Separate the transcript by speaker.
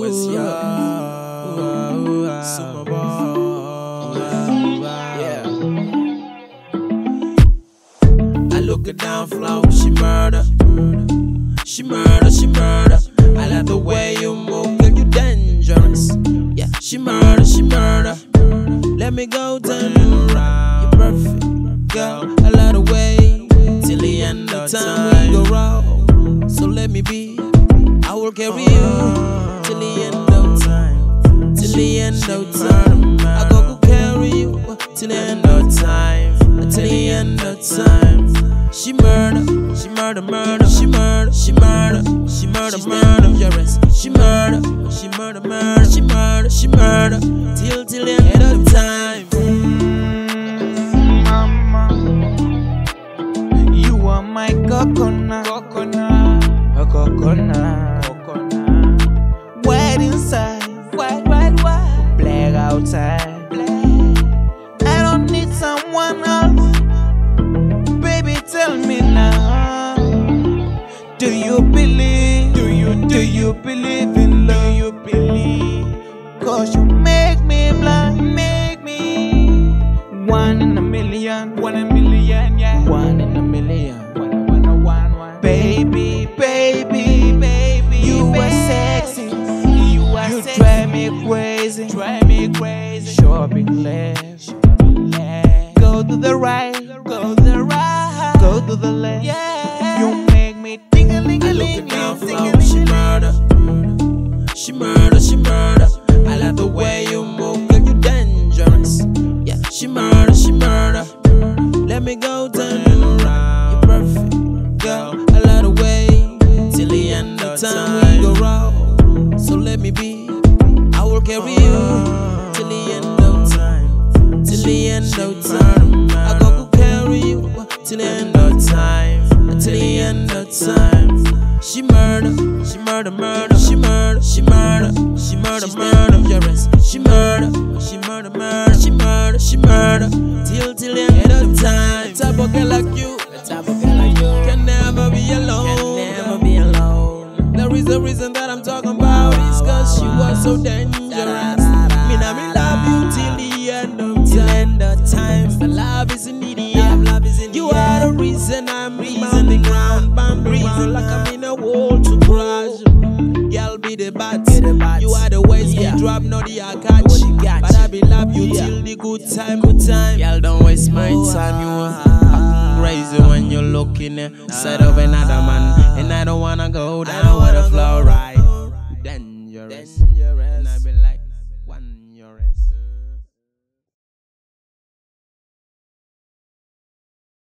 Speaker 1: West Yard, Summer Ball. Yeah. I look her down flow, she murder. She murder, she murder. I like the way you move, girl, you dangerous. Yeah, she murder, she murder. Let me go turn you around. You're perfect, girl. I love the way till the end of time we go round. So let me be. I will carry you till the end of time. Till the end of time. I go carry you till the end of time. Till the end of time. She murder, she murder, murder, she murder, she murder, she murder, murder, dangerous. She murder, she murder, murder, she murder, she murder, till the end of time.
Speaker 2: Mama, you are my coconut, coconut, a coconut, coconut. White inside, white, white, white, black outside, black. I don't need someone else. Tell me now, do you believe? Do you believe in love? Do you believe? Cause you make me blind, make me one in a million, yeah. One in a million, one. Baby, baby, baby, you are sexy, you drive me crazy, Shopping left, go to the right, go to the right, go to the left. Yeah, you make me ting-a-ling-a-ling.
Speaker 1: She murder, she murder, she murder. I like the way you move, girl, you dangerous. Yeah, she murder, she murder. Let me go turn you around. You're perfect, girl. I love the way till the end of time we go round. So let me be. I will carry you till the end of time. Till the end of time. I go carry you till the end of time. Till the end of time. She murder, she murder, murder, she murder, she murder, she murder, murder, dangerous. She murder, she murder, murder, she murder, she murder, till the end of time. A type of girl like you, can never be alone, can never be alone. There is a reason that I'm talking about, it's cause she was so dangerous. Me love you till the end of time. The love is in the air, you are the reason I'm rebounding ground. I'm breathing like I'm in a wall to crash. Girl, be the bat. You are the waist, yeah. Drop, not the I catch. But I be love you till the good time. Girl, don't waste my time. You are crazy when you're looking inside of another man. And I don't wanna go down with a flow right. Dangerous. And I be like, one.